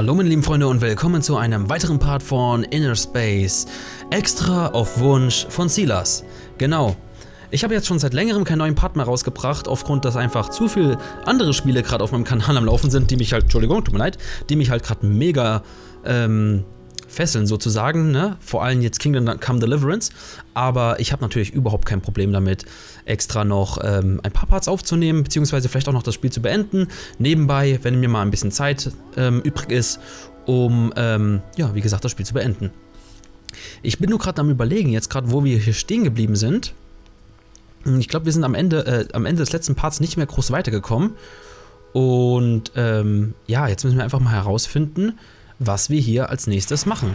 Hallo meine lieben Freunde und willkommen zu einem weiteren Part von Inner Space. Extra auf Wunsch von Silas. Genau. Ich habe jetzt schon seit längerem keinen neuen Part mehr rausgebracht, aufgrund, dass einfach zu viele andere Spiele gerade auf meinem Kanal am Laufen sind, die mich halt, Entschuldigung, tut mir leid, die mich halt gerade mega fesseln sozusagen, ne? Vor allem jetzt Kingdom Come Deliverance. Aber ich habe natürlich überhaupt kein Problem damit, extra noch ein paar Parts aufzunehmen, beziehungsweise vielleicht auch noch das Spiel zu beenden. Nebenbei, wenn mir mal ein bisschen Zeit übrig ist, um, ja, wie gesagt, das Spiel zu beenden. Ich bin nur gerade am Überlegen, jetzt gerade, wo wir hier stehen geblieben sind. Ich glaube, wir sind am Ende des letzten Parts nicht mehr groß weitergekommen. Und, ja, jetzt müssen wir einfach mal herausfinden, was wir hier als nächstes machen.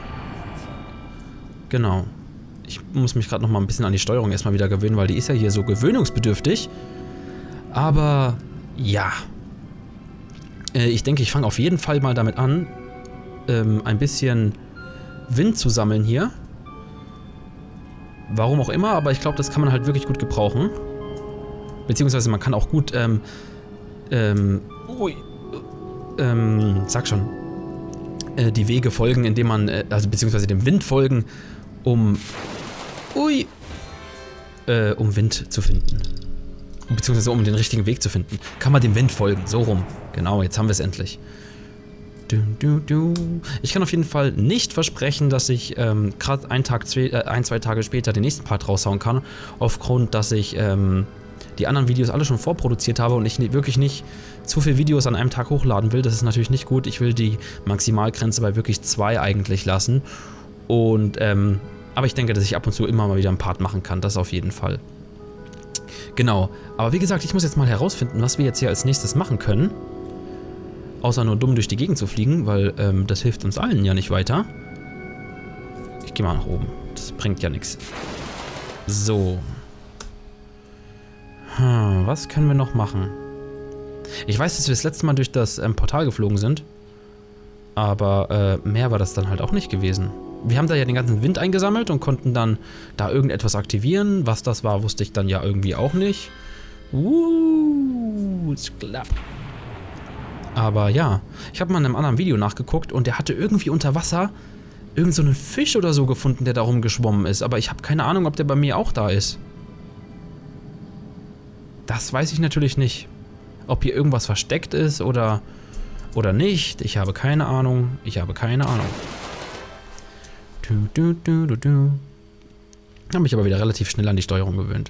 Genau. Ich muss mich gerade noch mal ein bisschen an die Steuerung erstmal wieder gewöhnen, weil die ist ja hier so gewöhnungsbedürftig. Aber ja. Ich denke, ich fange auf jeden Fall mal damit an, ein bisschen Wind zu sammeln hier. Warum auch immer, aber ich glaube, das kann man halt wirklich gut gebrauchen. Beziehungsweise man kann auch gut, sag schon, die Wege folgen, indem man, also beziehungsweise dem Wind folgen, um Wind zu finden. Beziehungsweise um den richtigen Weg zu finden. Kann man dem Wind folgen, so rum. Genau, jetzt haben wir es endlich. Ich kann auf jeden Fall nicht versprechen, dass ich gerade ein, zwei Tage später den nächsten Part raushauen kann, aufgrund, dass ich die anderen Videos alle schon vorproduziert habe und ich wirklich nicht zu viele Videos an einem Tag hochladen will. Das ist natürlich nicht gut. Ich will die Maximalgrenze bei wirklich 2 eigentlich lassen. Und, aber ich denke, dass ich ab und zu immer mal wieder einen Part machen kann. Das auf jeden Fall. Genau. Aber wie gesagt, ich muss jetzt mal herausfinden, was wir jetzt hier als nächstes machen können. Außer nur dumm durch die Gegend zu fliegen, weil das hilft uns allen ja nicht weiter. Ich gehe mal nach oben. Das bringt ja nichts. So. Was können wir noch machen? Ich weiß, dass wir das letzte Mal durch das Portal geflogen sind. Aber mehr war das dann halt auch nicht gewesen. Wir haben da ja den ganzen Wind eingesammelt und konnten dann da irgendetwas aktivieren. Was das war, wusste ich dann ja irgendwie auch nicht. Ist klar. Aber ja, ich habe mal in einem anderen Video nachgeguckt und der hatte irgendwie unter Wasser irgend so einen Fisch oder so gefunden, der da rumgeschwommen ist. Aber ich habe keine Ahnung, ob der bei mir auch da ist. Das weiß ich natürlich nicht. Ob hier irgendwas versteckt ist oder nicht. Ich habe keine Ahnung. Ich habe keine Ahnung. Habe mich aber wieder relativ schnell an die Steuerung gewöhnt.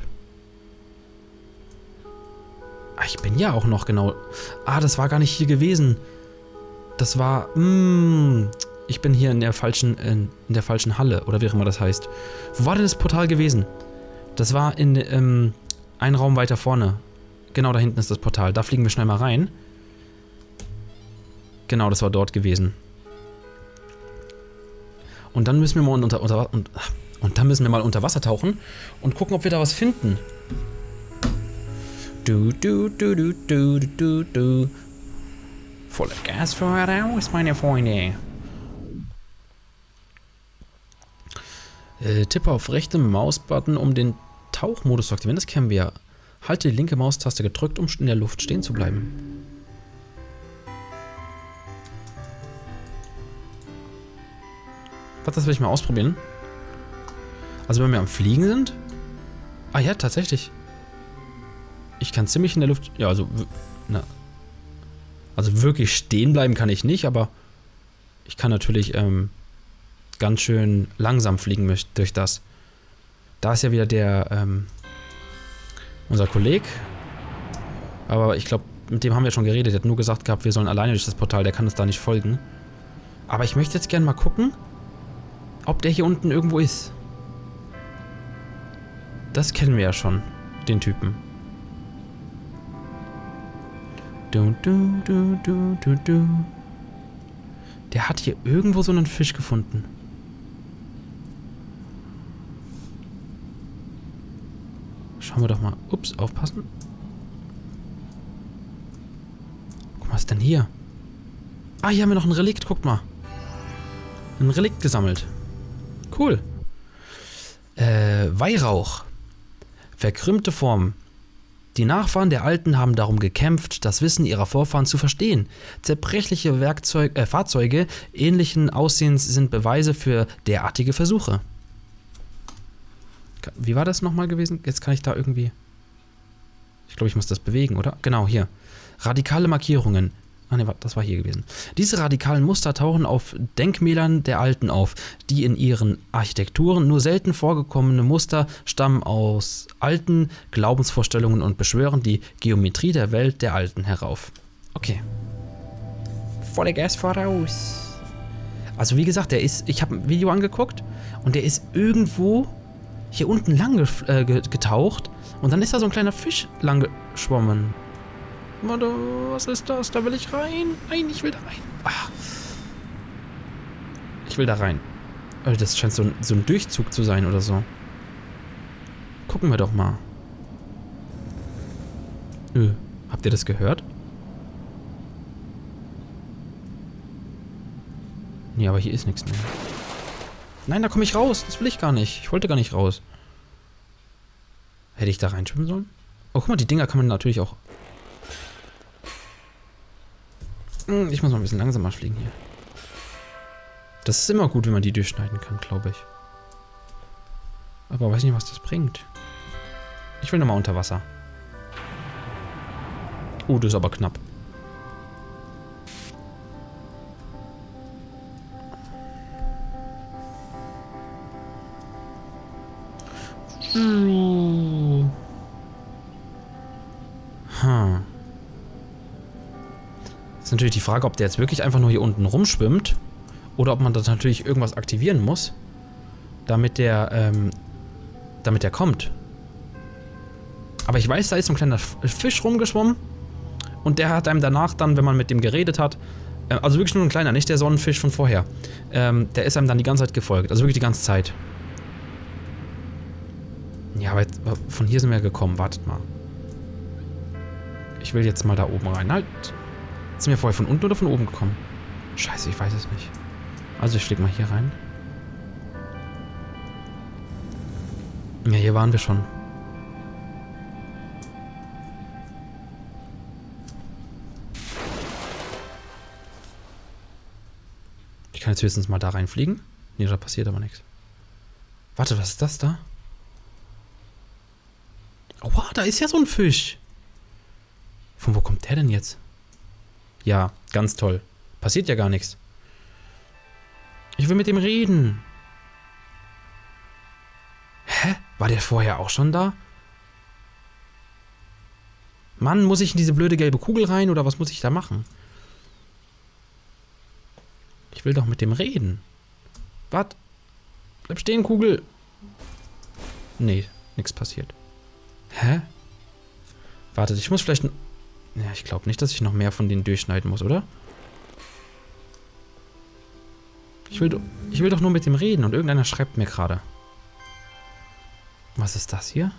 Ah, ich bin ja auch noch genau... Ah, das war gar nicht hier gewesen. Das war... ich bin hier in der falschen Halle. Oder wie auch immer das heißt. Wo war denn das Portal gewesen? Das war in... ein Raum weiter vorne. Genau da hinten ist das Portal. Da fliegen wir schnell mal rein. Genau, das war dort gewesen. Und dann müssen wir mal unter Wasser tauchen und gucken, ob wir da was finden. Voller Gas voraus, meine Freunde. Tippe auf rechte Mausbutton, um den Tauchmodus zu aktivieren. Das kennen wir. Halte die linke Maustaste gedrückt, um in der Luft stehen zu bleiben. Was, das will ich mal ausprobieren. Also wenn wir am Fliegen sind. Ah ja, tatsächlich. Ich kann ziemlich in der Luft... Ja, also... Also wirklich stehen bleiben kann ich nicht, aber ich kann natürlich ganz schön langsam fliegen durch das. Da ist ja wieder der, unser Kollege. Aber ich glaube, mit dem haben wir schon geredet. Er hat nur gesagt gehabt, wir sollen alleine durch das Portal. Der kann uns da nicht folgen. Aber ich möchte jetzt gerne mal gucken, ob der hier unten irgendwo ist. Das kennen wir ja schon, den Typen. Der hat hier irgendwo so einen Fisch gefunden. Schauen wir doch mal. Ups, aufpassen. Guck mal, was ist denn hier? Ah, hier haben wir noch ein Relikt, guckt mal. Ein Relikt gesammelt. Cool. Weihrauch. Verkrümmte Form. Die Nachfahren der Alten haben darum gekämpft, das Wissen ihrer Vorfahren zu verstehen. Zerbrechliche Fahrzeuge ähnlichen Aussehens sind Beweise für derartige Versuche. Wie war das nochmal gewesen? Jetzt kann ich da irgendwie... Ich glaube, ich muss das bewegen, oder? Genau, hier. Radikale Markierungen. Ah ne, das war hier gewesen. Diese radikalen Muster tauchen auf Denkmälern der Alten auf. Die in ihren Architekturen nur selten vorgekommene Muster stammen aus alten Glaubensvorstellungen und beschwören die Geometrie der Welt der Alten herauf. Okay. Volle Gas voraus. Also wie gesagt, ich habe ein Video angeguckt und der ist irgendwo hier unten lang getaucht und dann ist da so ein kleiner Fisch lang geschwommen. Warte, was ist das? Da will ich rein. Nein, ich will da rein. Ach. Ich will da rein. Das scheint so ein Durchzug zu sein oder so. Gucken wir doch mal. Habt ihr das gehört? Nee, aber hier ist nichts mehr. Nein, da komme ich raus. Das will ich gar nicht. Ich wollte gar nicht raus. Hätte ich da reinschwimmen sollen? Oh, guck mal, die Dinger kann man natürlich auch... Ich muss mal ein bisschen langsamer fliegen hier. Das ist immer gut, wenn man die durchschneiden kann, glaube ich. Aber weiß nicht, was das bringt. Ich will nochmal unter Wasser. Oh, das ist aber knapp. Ist natürlich die Frage, ob der jetzt wirklich einfach nur hier unten rumschwimmt oder ob man da natürlich irgendwas aktivieren muss, damit der kommt. Aber ich weiß, da ist so ein kleiner Fisch rumgeschwommen und der hat einem danach dann, wenn man mit dem geredet hat, also wirklich nur ein kleiner, nicht der Sonnenfisch von vorher, der ist einem dann die ganze Zeit gefolgt, also wirklich die ganze Zeit. Ja, aber jetzt, von hier sind wir gekommen, wartet mal. Ich will jetzt mal da oben rein. Halt! Sind wir vorher von unten oder von oben gekommen? Scheiße, ich weiß es nicht. Also ich fliege mal hier rein. Ja, hier waren wir schon. Ich kann jetzt höchstens mal da reinfliegen. Nee, da passiert aber nichts. Warte, was ist das da? Aua, da ist ja so ein Fisch. Von wo kommt der denn jetzt? Ja, ganz toll. Passiert ja gar nichts. Ich will mit dem reden. Hä? War der vorher auch schon da? Mann, muss ich in diese blöde gelbe Kugel rein oder was muss ich da machen? Ich will doch mit dem reden. Was? Bleib stehen, Kugel. Nee, nichts passiert. Hä? Wartet, ich muss vielleicht... Ja, ich glaube nicht, dass ich noch mehr von denen durchschneiden muss, oder? Ich will doch nur mit dem reden und irgendeiner schreibt mir gerade. Was ist das hier?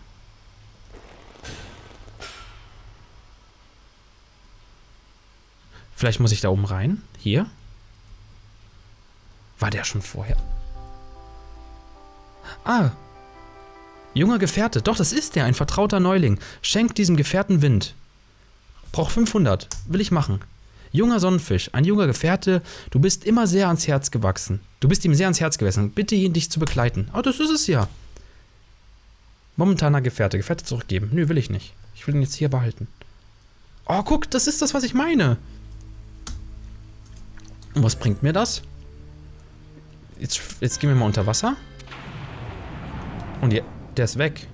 Vielleicht muss ich da oben rein? Hier? War der schon vorher? Ah! Junger Gefährte. Doch, das ist der. Ein vertrauter Neuling. Schenkt diesem Gefährten Wind. Brauch 500. Will ich machen. Junger Sonnenfisch. Ein junger Gefährte. Du bist immer sehr ans Herz gewachsen. Du bist ihm sehr ans Herz gewachsen. Bitte ihn, dich zu begleiten. Oh, das ist es ja. Momentaner Gefährte. Gefährte zurückgeben. Nö, will ich nicht. Ich will ihn jetzt hier behalten. Oh, guck, das ist das, was ich meine. Und was bringt mir das? Jetzt gehen wir mal unter Wasser. Und der ist weg.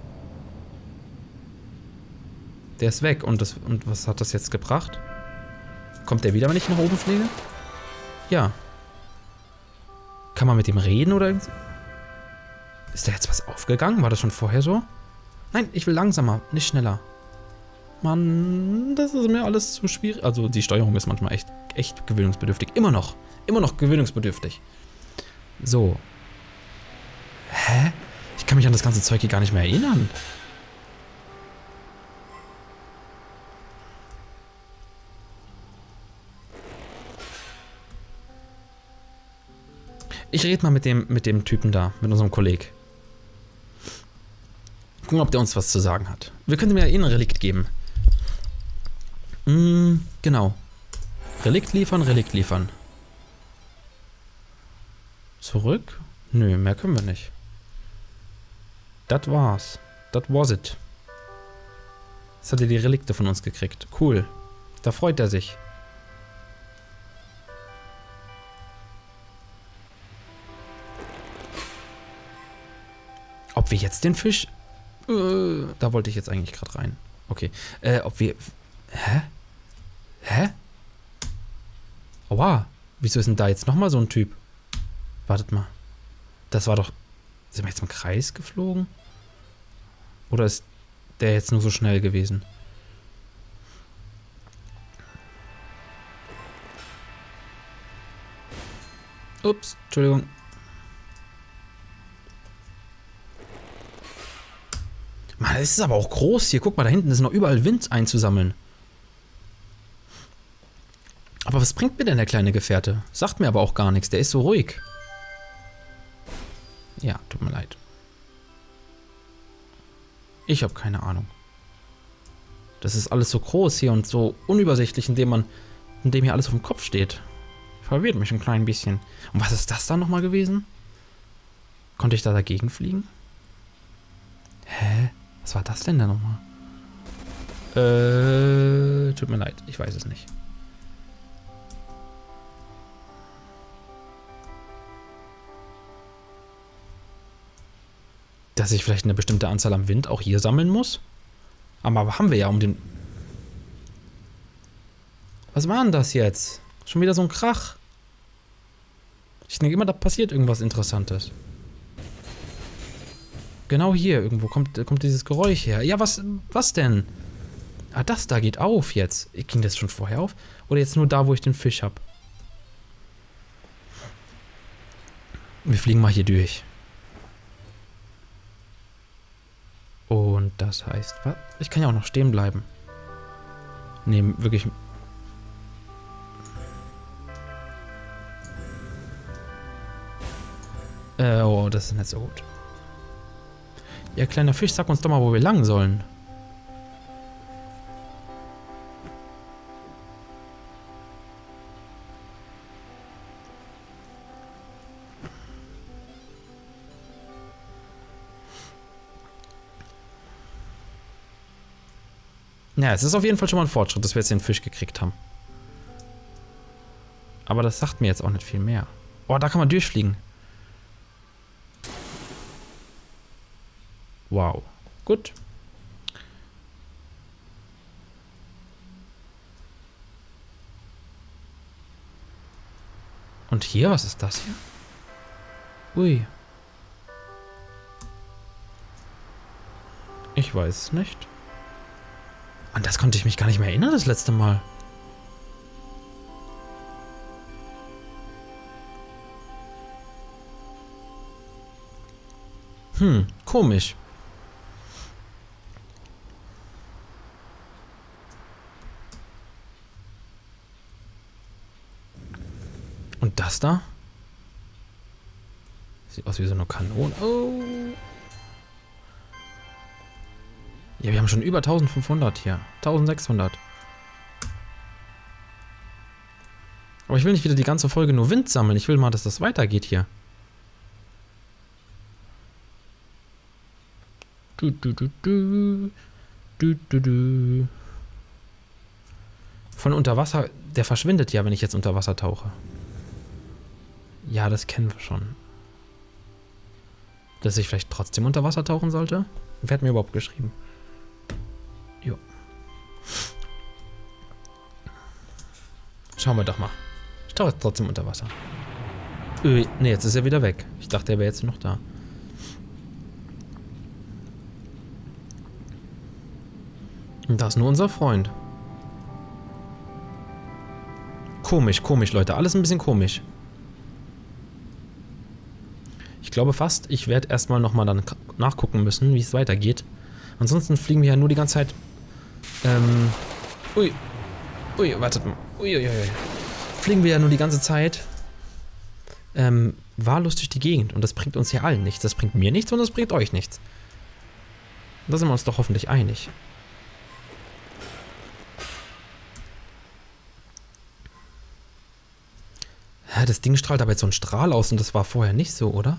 Der ist weg. Und was hat das jetzt gebracht? Kommt der wieder, wenn ich nach oben fliege? Ja. Kann man mit dem reden oder irgendwas? Ist da jetzt was aufgegangen? War das schon vorher so? Nein, ich will langsamer, nicht schneller. Mann, das ist mir alles zu schwierig. Also die Steuerung ist manchmal echt gewöhnungsbedürftig. Immer noch gewöhnungsbedürftig. So. Hä? Ich kann mich an das ganze Zeug hier gar nicht mehr erinnern. Ich rede mal mit dem Typen da, mit unserem Kollegen. Gucken, ob der uns was zu sagen hat. Wir können ihm ja eh ein Relikt geben. Genau. Relikt liefern, Relikt liefern. Zurück? Nö, mehr können wir nicht. Das war's. Das was it. Jetzt hat er die Relikte von uns gekriegt. Cool. Da freut er sich. Ob wir jetzt den Fisch... da wollte ich jetzt eigentlich gerade rein. Okay. Ob wir... Hä? Hä? Aua. Wieso ist denn da jetzt nochmal so ein Typ? Wartet mal. Das war doch... Sind wir jetzt im Kreis geflogen? Oder ist der jetzt nur so schnell gewesen? Ups, Entschuldigung. Mann, das ist aber auch groß hier. Guck mal, da hinten ist noch überall Wind einzusammeln. Aber was bringt mir denn der kleine Gefährte? Sagt mir aber auch gar nichts. Der ist so ruhig. Ja, tut mir leid. Ich habe keine Ahnung. Das ist alles so groß hier und so unübersichtlich, indem hier alles auf dem Kopf steht. Verwirrt mich ein klein bisschen. Und was ist das da nochmal gewesen? Konnte ich da dagegen fliegen? Hä? Was war das denn da nochmal? Tut mir leid, ich weiß es nicht. Dass ich vielleicht eine bestimmte Anzahl am Wind auch hier sammeln muss? Aber haben wir ja um den... Was war denn das jetzt? Schon wieder so ein Krach. Ich denke immer, da passiert irgendwas Interessantes. Genau hier irgendwo kommt dieses Geräusch her. Ja, was denn? Ah, das da geht auf jetzt. Ging das schon vorher auf? Oder jetzt nur da, wo ich den Fisch habe? Wir fliegen mal hier durch. Und das heißt, was? Ich kann ja auch noch stehen bleiben. Nee, wirklich... oh, das ist nicht so gut. Ja, kleiner Fisch, sag uns doch mal, wo wir lang sollen. Ja, es ist auf jeden Fall schon mal ein Fortschritt, dass wir jetzt den Fisch gekriegt haben. Aber das sagt mir jetzt auch nicht viel mehr. Oh, da kann man durchfliegen. Wow. Gut. Und hier, was ist das hier? Ui. Ich weiß es nicht. An das konnte ich mich gar nicht mehr erinnern, das letzte Mal. Komisch. Und das da? Sieht aus wie so eine Kanone. Oh. Ja, wir haben schon über 1500 hier. 1600. Aber ich will nicht wieder die ganze Folge nur Wind sammeln. Ich will mal, dass das weitergeht hier. Von unter Wasser, der verschwindet ja, wenn ich jetzt unter Wasser tauche. Ja, das kennen wir schon. Dass ich vielleicht trotzdem unter Wasser tauchen sollte? Wer hat mir überhaupt geschrieben? Jo. Schauen wir doch mal. Ich tauche jetzt trotzdem unter Wasser. Ne, jetzt ist er wieder weg. Ich dachte, er wäre jetzt noch da. Und das ist nur unser Freund. Komisch, komisch, Leute. Alles ein bisschen komisch. Ich glaube fast, ich werde erstmal nochmal dann nachgucken müssen, wie es weitergeht. Ansonsten fliegen wir ja nur die ganze Zeit... Ui, wartet mal. Fliegen wir ja nur die ganze Zeit wahllos durch die Gegend. Und das bringt uns ja allen nichts. Das bringt mir nichts und das bringt euch nichts. Da sind wir uns doch hoffentlich einig. Hä, das Ding strahlt aber jetzt so einen Strahl aus und das war vorher nicht so, oder?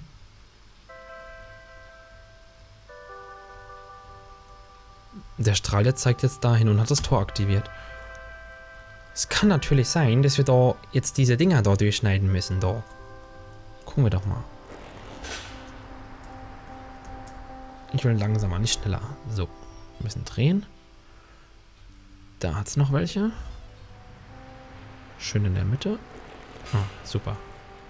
Der Strahl jetzt zeigt jetzt dahin und hat das Tor aktiviert. Es kann natürlich sein, dass wir da jetzt diese Dinger da durchschneiden müssen, da. Gucken wir doch mal. Ich will langsamer, nicht schneller. So, wir müssen drehen. Da hat es noch welche. Schön in der Mitte. Ah, super.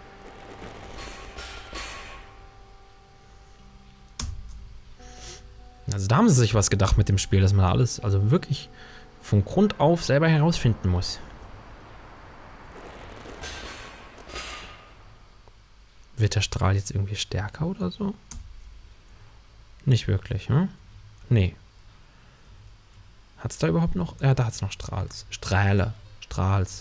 Also da haben sie sich was gedacht mit dem Spiel, dass man alles, also wirklich von Grund auf selber herausfinden muss. Wird der Strahl jetzt irgendwie stärker oder so? Nicht wirklich, hm? Nee. Hat es da überhaupt noch? Ja, da hat es noch Strahls. Strahls.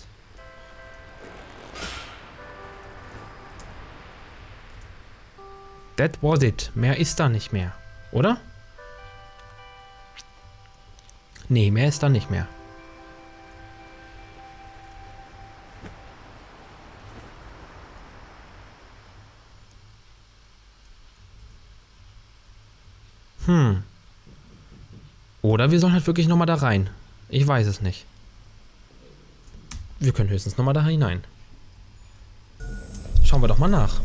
That was it. Mehr ist da nicht mehr. Oder? Nee, mehr ist da nicht mehr. Oder wir sollen halt wirklich nochmal da rein. Ich weiß es nicht. Wir können höchstens nochmal da hinein. Schauen wir doch mal nach.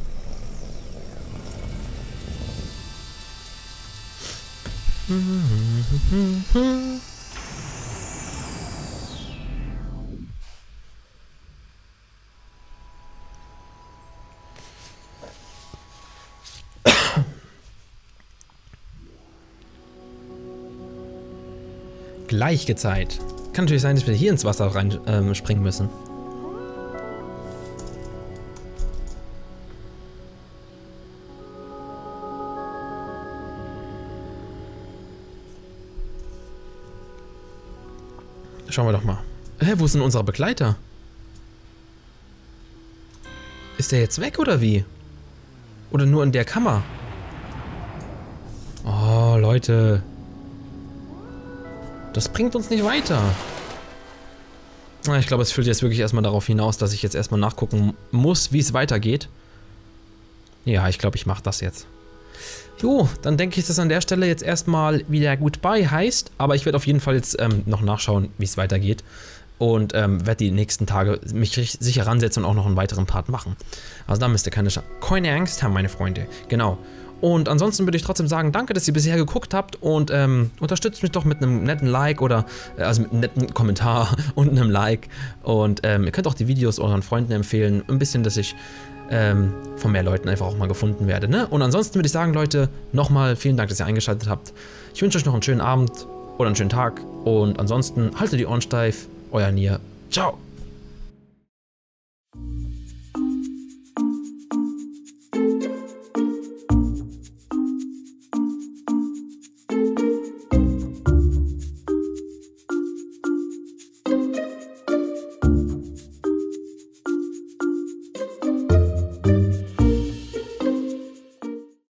Gleichgezeit. Kann natürlich sein, dass wir hier ins Wasser rein springen müssen. Schauen wir doch mal. Hä, wo ist denn unser Begleiter? Ist der jetzt weg oder wie? Oder nur in der Kammer? Oh, Leute. Das bringt uns nicht weiter. Ich glaube, es führt jetzt wirklich erstmal darauf hinaus, dass ich jetzt erstmal nachgucken muss, wie es weitergeht. Ja, ich glaube, ich mache das jetzt. Jo, dann denke ich, dass an der Stelle jetzt erstmal wieder Goodbye heißt. Aber ich werde auf jeden Fall jetzt noch nachschauen, wie es weitergeht. Und werde die nächsten Tage mich sicher ransetzen und auch noch einen weiteren Part machen. Also da müsst ihr keine Angst haben, meine Freunde. Genau. Und ansonsten würde ich trotzdem sagen, danke, dass ihr bisher geguckt habt und unterstützt mich doch mit einem netten Like oder also mit einem netten Kommentar und einem Like. Und ihr könnt auch die Videos euren Freunden empfehlen, ein bisschen, dass ich von mehr Leuten einfach auch mal gefunden werde. Ne? Und ansonsten würde ich sagen, Leute, nochmal vielen Dank, dass ihr eingeschaltet habt. Ich wünsche euch noch einen schönen Abend oder einen schönen Tag und ansonsten haltet die Ohren steif. Euer Nier. Ciao.